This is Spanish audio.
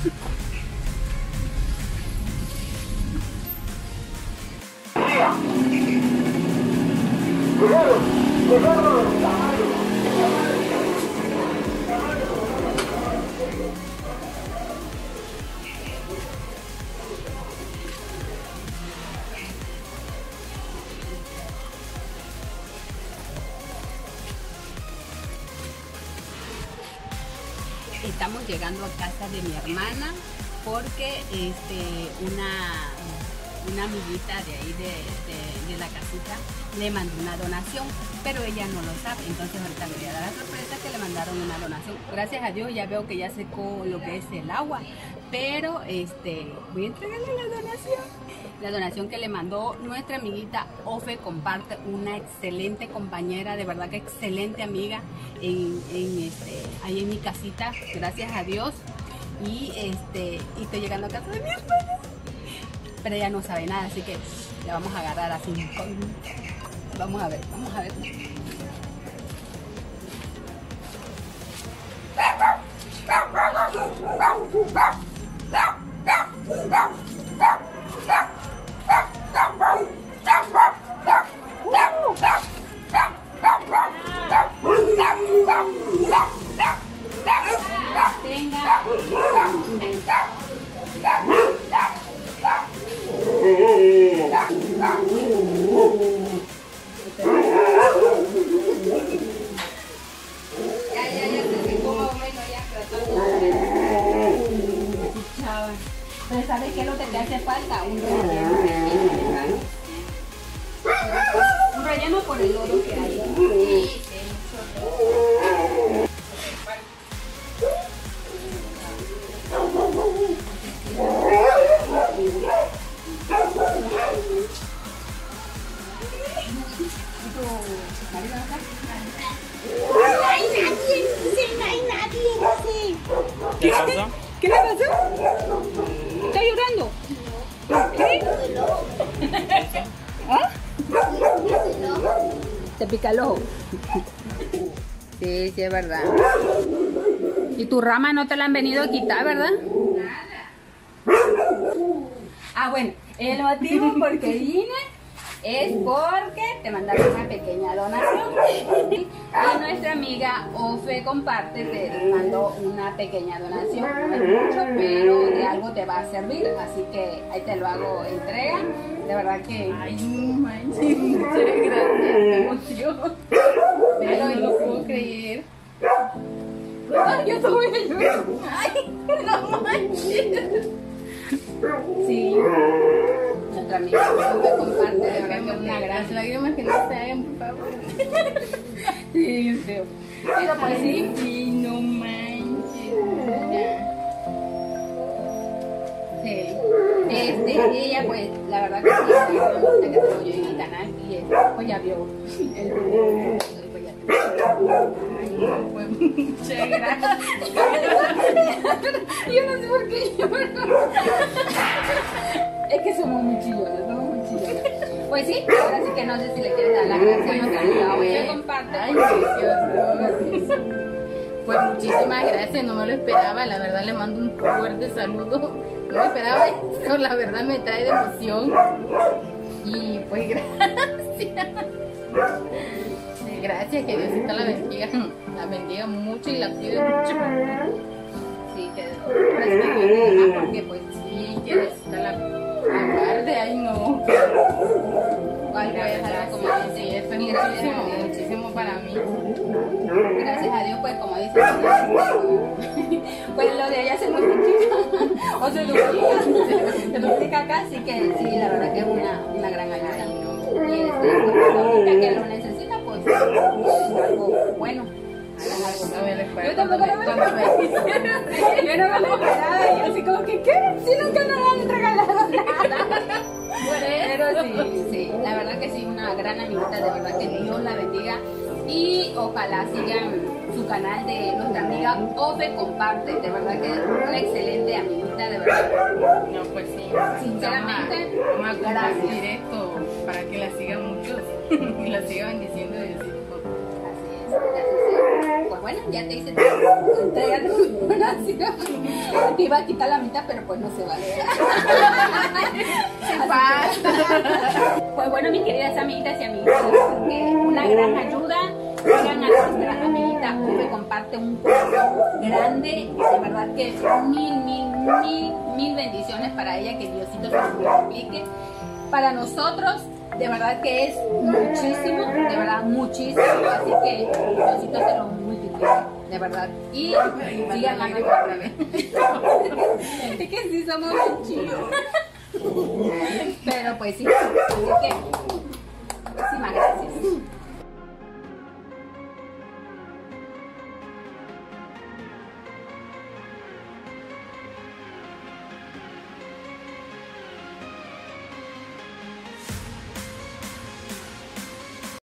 Estamos llegando a casa de mi hermana porque una amiguita de ahí de la casita le mandó una donación, pero ella no lo sabe. Entonces ahorita le voy a dar la sorpresa que le mandaron una donación. Gracias a Dios ya veo que ya secó lo que es el agua, pero voy a entregarle la donación que le mandó nuestra amiguita Ofe Comparte, una excelente compañera, de verdad que excelente amiga ahí en mi casita, gracias a Dios. Y estoy llegando a casa de mi hermana, pero ella no sabe nada, así que la vamos a agarrar así. Vamos a ver. Pero ¿sabes qué es lo que te hace falta? Un relleno por el lodo que hay. ¿Qué pasa? ¿Qué le pasó? ¿Está llorando? ¿Qué? ¿Ah? ¿Te pica el ojo? Sí, es verdad. ¿Y tu rama no te la han venido a quitar, verdad? Nada. Ah, bueno, el motivo por que vine es porque te mandaron una pequeña donación y nuestra amiga Ofe Comparte te mandó una pequeña donación, no es mucho, pero de algo te va a servir, así que ahí te lo hago entrega. De verdad que ay, no manches, muchas gracias, qué emoción, pero no lo puedo creer. Ay, yo te voy a llorar. Ay, no manches. Sí, nuestra amiga Ofe Comparte, de verdad que una gran lágrimas que no se hagan, por favor. Sí, es feo. Pero pues sí, no manches. Sí. Ella pues, la verdad que sí, me gusta que te lo yo en el canal y pues ya vio el video. Ay, pues muchas gracias. Yo no sé por qué lloro. Es que somos muy chillonas, Pues sí, ahora sí que no sé si le quieres dar la gracia a nuestra amiga Ofe Comparte. Ay, qué horror. Pues muchísimas gracias, no me lo esperaba, la verdad le mando un fuerte saludo. No me esperaba esto, la verdad me trae de emoción. Y pues gracias. Gracias, que Diosita la bendiga mucho y la cuide mucho. Sí, que porque pues sí, que Diosita la guarde, ay no. Algo es algo como dice, eso es muchísimo, muchísimo para mí. Gracias a Dios, pues como dice, pues lo de ella se multiplica, o se duplica acá, así que sí, la verdad que es una gran ayuda. Y la única que lo necesita, pues es algo bueno. Yo tampoco lo yo no me lo esperaba, y así como que, ¿qué? Si nunca nos han regalado nada. Pero sí, la verdad que sí, una gran amiguita, de verdad que Dios la bendiga y ojalá sigan su canal de nuestra amiga Ofe Comparte, de verdad que es una excelente amiguita, de verdad. No, pues sí. Sinceramente, vamos a compartir esto para que la sigan muchos y la siga bendiciendo Diosito. Así es, pues bueno, ya te hice tu entrega de tu donación. Te iba a quitar la mitad, pero pues no se vale. Pues bueno, mis queridas amiguitas y amigos, una gran ayuda. Oigan a nuestra amiguita que comparte un corazón grande. De verdad que mil bendiciones para ella. Que Diosito se lo multiplique. Para nosotros, de verdad que es muchísimo, de verdad muchísimo, así que Diosito se lo multiplique, de verdad. Y sigan a nuestra bebé. Es que sí somos bien chidos. Pero pues sí, así que